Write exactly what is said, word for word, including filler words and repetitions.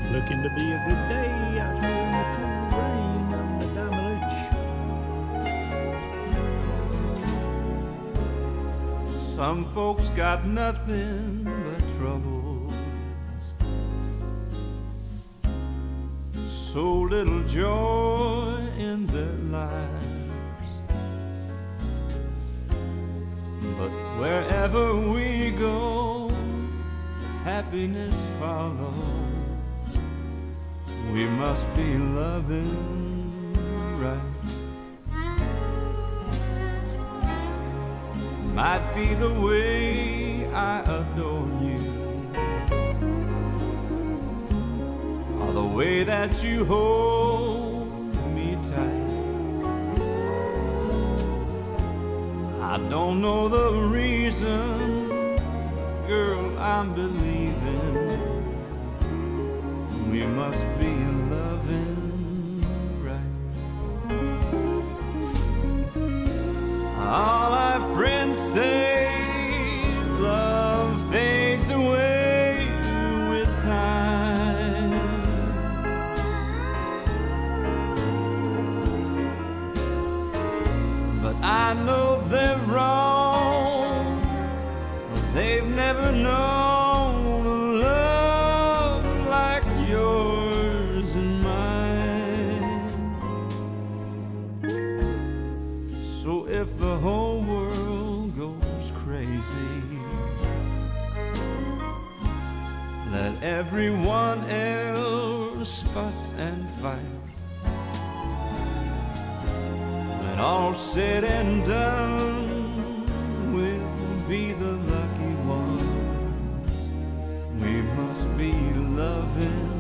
Looking to be a good day out here in the cool rain on the Diamond. Some folks got nothing but troubles, so little joy in their lives. But wherever we go, happiness follows. We must be loving right. Might be the way I adore you, or the way that you hold me tight. I don't know the reason, girl, I'm believing we must be loving right. All my friends say love fades away with time, but I know they're wrong, 'cause they've never known a love like yours and mine. So if the whole world goes crazy, let everyone else fuss and fight. When all's said and done, we'll be the lucky ones. We must be loving